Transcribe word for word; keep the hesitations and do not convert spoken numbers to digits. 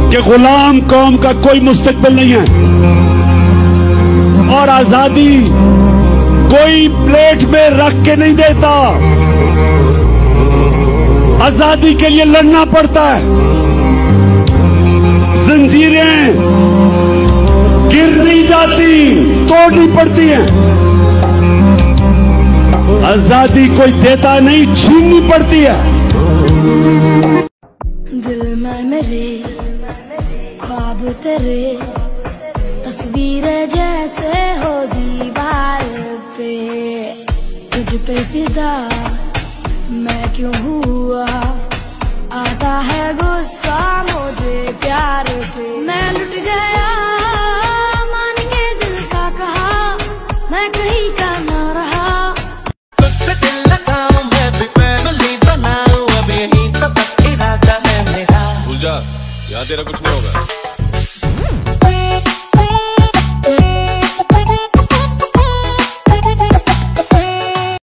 कि गुलाम कौम का कोई मुस्तकबिल नहीं है और आजादी कोई प्लेट में रख के नहीं देता। आजादी के लिए लड़ना पड़ता है, जंजीरें गिर नहीं जाती, तोड़नी पड़ती हैं। आजादी कोई देता नहीं, छीननी पड़ती है। दिल में मेरे ख्वाब तेरे, तस्वीरें जैसे हो दीवार पे, तुझ पे फिदा मैं क्यों हुआ, आता है गुस्सा मुझे प्यार पे। मैं लुट गया मान के दिल का कहा, मैं कहीं का ना रहा। तुझसे दिल लगाऊं मैं भी फैमिली बनाऊं, अब यही तो बस इरादा है मेरा। भूल जा, यहाँ तेरा कुछ नहीं होगा।